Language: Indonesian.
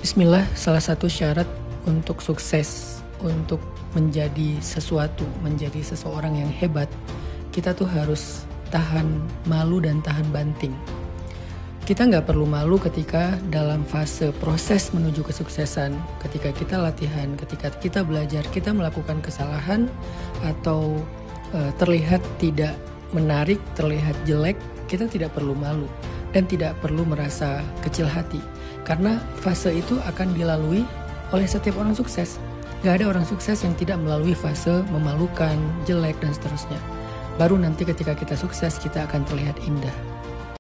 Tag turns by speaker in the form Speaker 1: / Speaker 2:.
Speaker 1: Bismillah, salah satu syarat untuk sukses, untuk menjadi sesuatu, menjadi seseorang yang hebat, kita tuh harus tahan malu dan tahan banting. Kita nggak perlu malu ketika dalam fase proses menuju kesuksesan, ketika kita latihan, ketika kita belajar, kita melakukan kesalahan atau terlihat tidak menarik, terlihat jelek, kita tidak perlu malu dan tidak perlu merasa kecil hati. Karena fase itu akan dilalui oleh setiap orang sukses. Gak ada orang sukses yang tidak melalui fase memalukan, jelek, dan seterusnya. Baru nanti ketika kita sukses, kita akan terlihat indah.